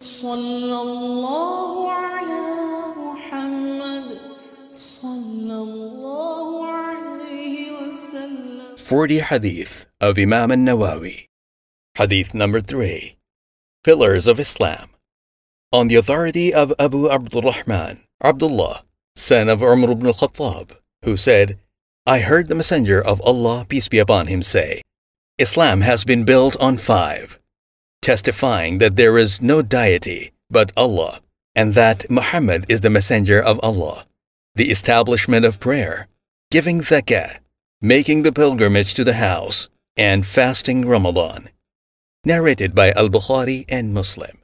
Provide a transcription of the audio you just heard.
Sallallahu ala Muhammad Sallallahu alayhi wasallam. 40 hadith of Imam Nawawi. Hadith number 3. Pillars of Islam. On the authority of Abu Abdurrahman, Abdullah, son of Umar ibn al-Khattab, who said, I heard the Messenger of Allah, peace be upon him, say, Islam has been built on 5, testifying that there is no deity but Allah, and that Muhammad is the Messenger of Allah, the establishment of prayer, giving zakat, making the pilgrimage to the house, and fasting Ramadan. Narrated by Al-Bukhari and Muslim.